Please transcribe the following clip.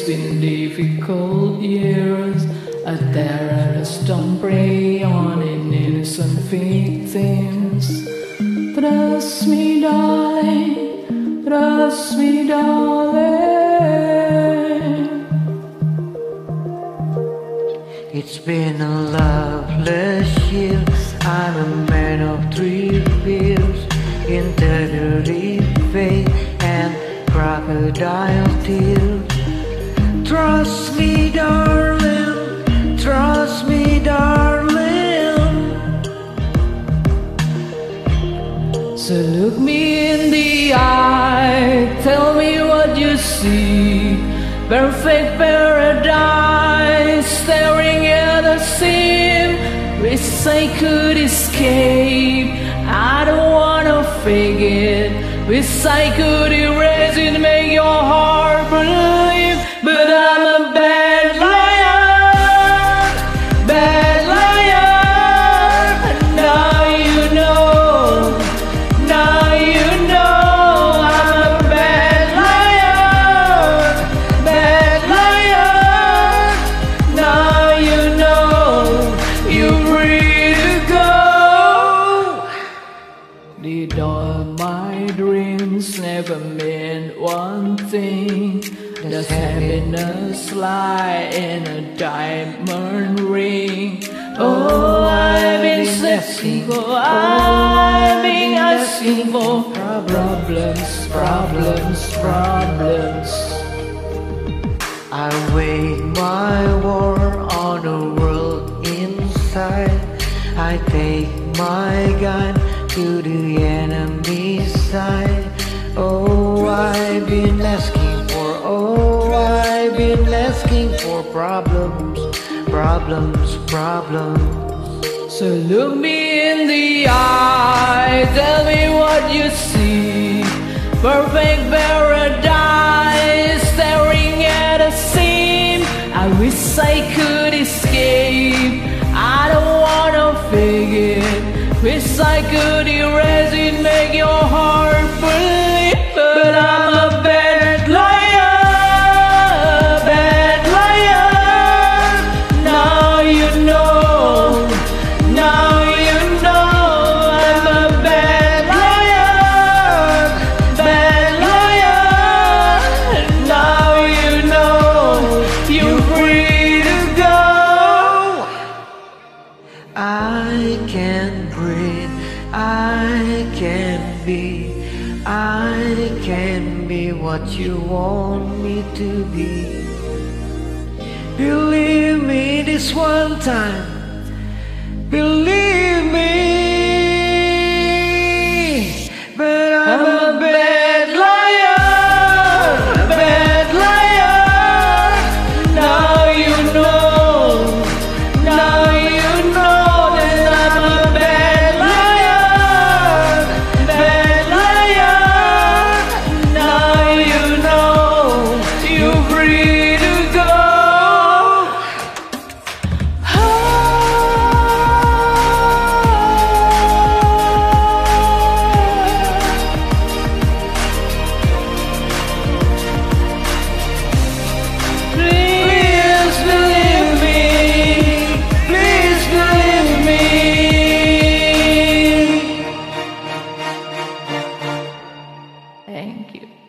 faced in difficult years, a terrorist don't prey on innocent victims. Trust me, darling, trust me, darling. It's been a loveless year. I'm a man of three fears: integrity, faith, and crocodile tears. Trust me, darling, trust me, darling. So look me in the eye, tell me what you see. Perfect paradise, staring at the seam. Wish I could escape, I don't wanna fake it. Wish I could erase it, make your heart believe. But I'm a bad liar, bad liar. Now you know, now you know. I'm a bad liar, bad liar. Now you know, you're free to go. Did all my dreams never meant one thing? Does happiness lie in a diamond ring? Oh, I've been searching for, I've been asking for problems, problems, problems. I wage my war on the world inside. I take my gun to the enemy's side. Oh, I've been asking for, oh, I've been asking for problems, problems, problems. So look me in the eye, tell me what you see. Perfect paradise, staring at a seam. I wish I could escape, I don't wanna fake it. Wish I could erase it, make your heart believe. But I'm a bad liar, bad liar. Now you know, now you know. I'm a bad liar, bad liar. Now you know, you're free to go. I can breathe, I can be what you want me to be. Believe me this one time, believe me. But I'm a bad liar, bad liar. Now you know, now you know that I'm a bad liar, bad liar. Now you know, you're free to go. Please believe me, please believe me. Thank you.